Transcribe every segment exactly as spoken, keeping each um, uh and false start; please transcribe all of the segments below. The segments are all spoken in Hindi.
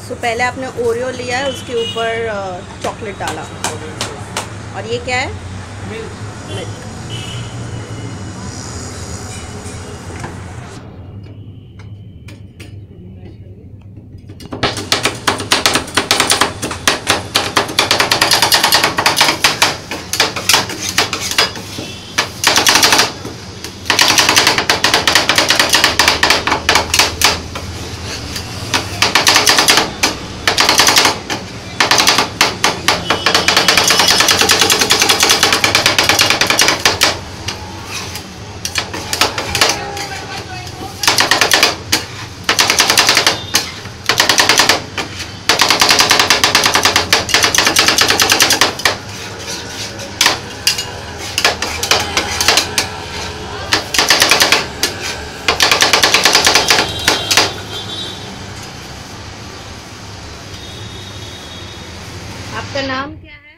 सो पहले आपने ओरियो लिया है, उसके ऊपर चॉकलेट डाला, और ये क्या है? मिल्क। आपका नाम क्या है?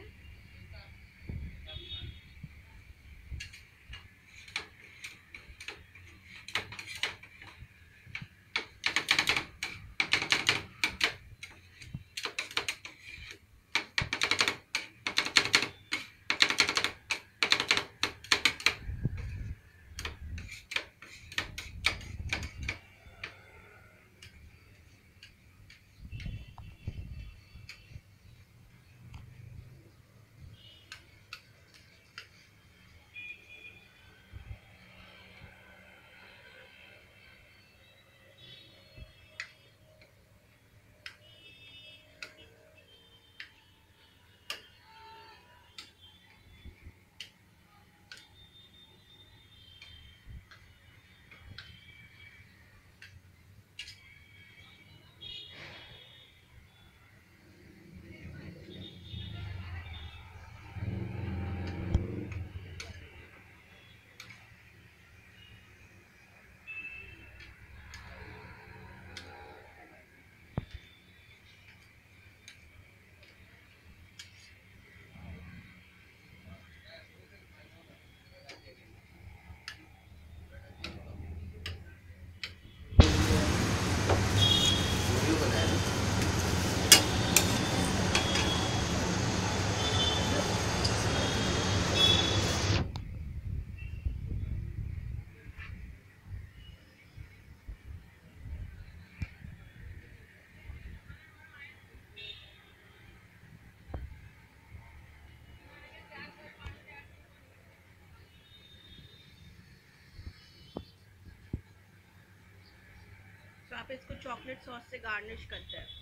तो आप इसको चॉकलेट सॉस से गार्निश करते हैं।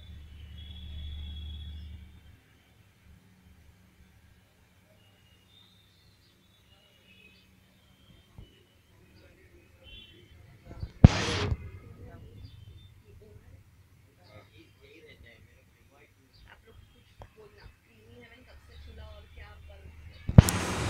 आप लोग कुछ बोलना, क्रीमी हेवन कब से खुला और क्या आप?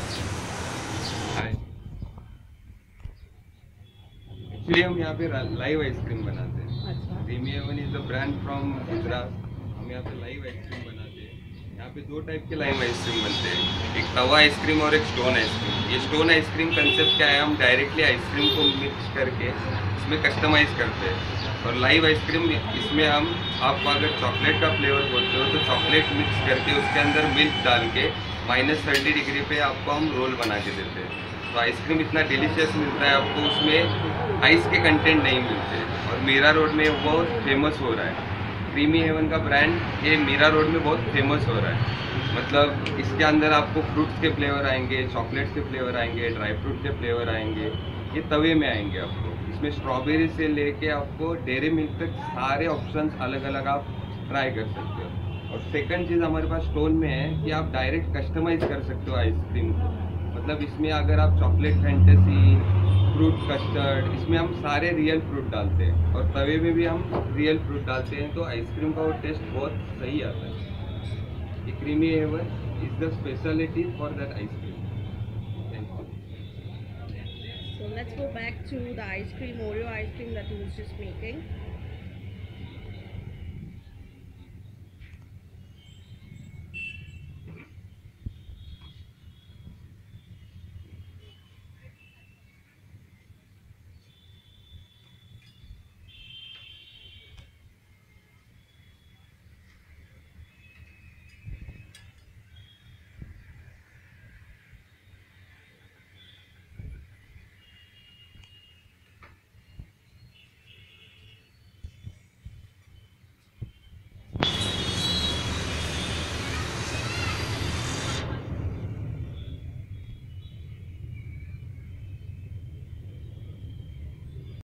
एक्चुअली हम यहाँ पे लाइव आइसक्रीम बनाते हैं। अच्छा। Creamy heaven is a brand from Gujarat. हम यहाँ पे लाइव आइसक्रीम बनाते हैं। यहाँ पे दो टाइप के लाइव आइसक्रीम बनते हैं, एक तवा आइसक्रीम और एक स्टोन आइसक्रीम। ये स्टोन आइसक्रीम कंसेप्ट क्या है, हम डायरेक्टली आइसक्रीम को मिक्स करके इसमें कस्टमाइज करते हैं। और लाइव आइसक्रीम इसमें हम आपको अगर चॉकलेट का फ्लेवर बोलते हो तो चॉकलेट मिक्स करके उसके अंदर मिल्क डाल के माइनस थर्टी डिग्री पे आपको हम रोल बना के देते हैं। तो आइसक्रीम इतना डिलीशियस मिलता है आपको, उसमें आइस के कंटेंट नहीं मिलते। और मीरा रोड में बहुत फेमस हो रहा है क्रीमी हेवन का ब्रांड। ये मीरा रोड में बहुत फेमस हो रहा है। मतलब इसके अंदर आपको फ्रूट्स के फ्लेवर आएंगे, चॉकलेट्स के फ्लेवर आएंगे, ड्राई फ्रूट के फ्लेवर आएंगे। ये तवे में आएंगे आपको। इसमें स्ट्रॉबेरी से लेके आपको डेयरी मिल्क तक सारे ऑप्शंस अलग अलग आप ट्राई कर सकते हो। और सेकंड चीज़ हमारे पास स्टोन में है कि आप डायरेक्ट कस्टमाइज कर सकते हो आइसक्रीम को। मतलब इसमें अगर आप चॉकलेट फैंटेसी, फ्रूट कस्टर्ड, इसमें हम सारे रियल फ्रूट डालते हैं। और तवे में भी हम रियल फ्रूट डालते हैं, तो आइसक्रीम का वो टेस्ट बहुत सही आता है। ये creamy heaven is the speciality for that ice cream. Thank you. So let's go back to the ice cream, Oreo ice cream that he was just making.